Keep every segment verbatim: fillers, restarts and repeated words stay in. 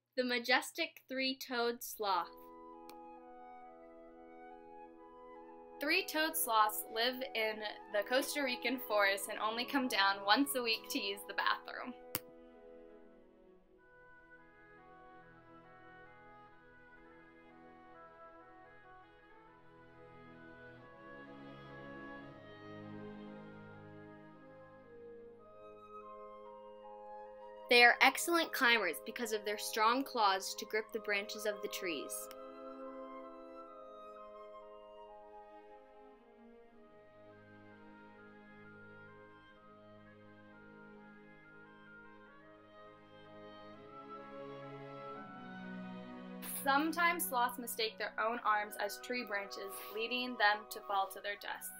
The majestic three-toed sloth. Three-toed sloths live in the Costa Rican forest and only come down once a week to use the bathroom. They are excellent climbers because of their strong claws to grip the branches of the trees. Sometimes sloths mistake their own arms as tree branches, leading them to fall to their deaths.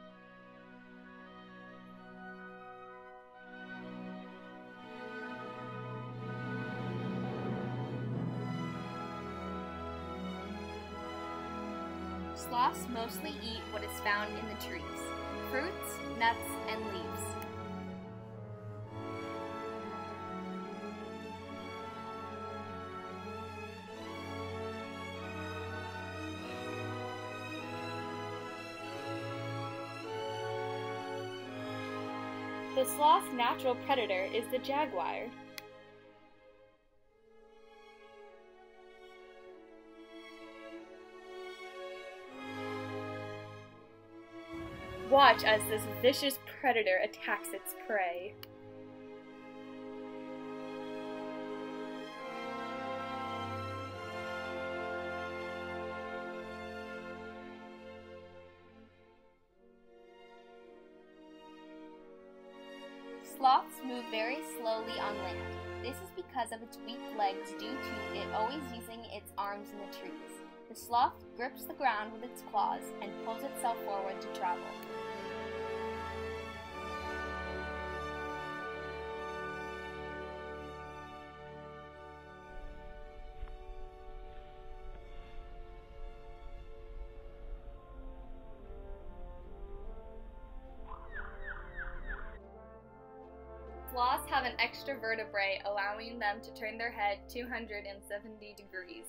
Sloths mostly eat what is found in the trees: fruits, nuts, and leaves. The sloth's natural predator is the jaguar. Watch as this vicious predator attacks its prey. Sloths move very slowly on land. This is because of its weak legs due to it always using its arms in the trees. The sloth grips the ground with its claws and pulls itself forward to travel. Sloths have an extra vertebrae, allowing them to turn their head two hundred seventy degrees.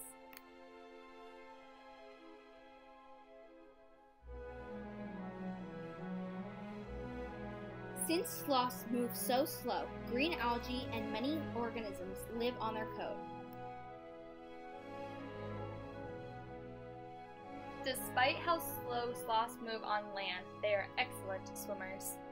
Since sloths move so slow, green algae and many organisms live on their coat. Despite how slow sloths move on land, they are excellent swimmers.